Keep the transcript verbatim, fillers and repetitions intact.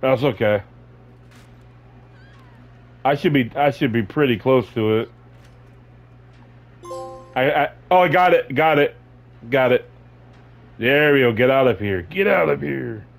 That's okay. I should be I should be pretty close to it. I, I oh I got it, got it, got it. There we go. Get out of here. Get out of here.